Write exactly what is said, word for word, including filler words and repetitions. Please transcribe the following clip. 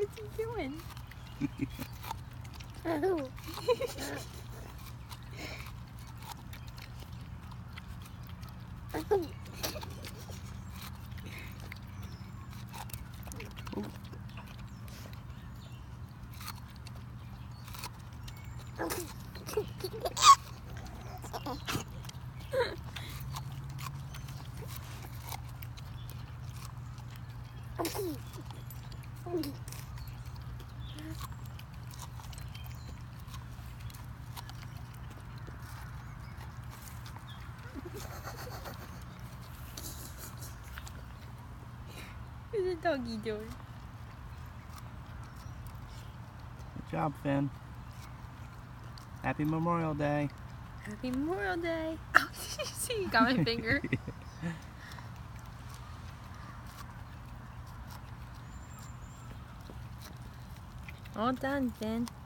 What's he doing? What's the doggy doing? Good job, Finn. Happy Memorial Day. Happy Memorial Day. Oh, see, you got my finger. All done, Finn.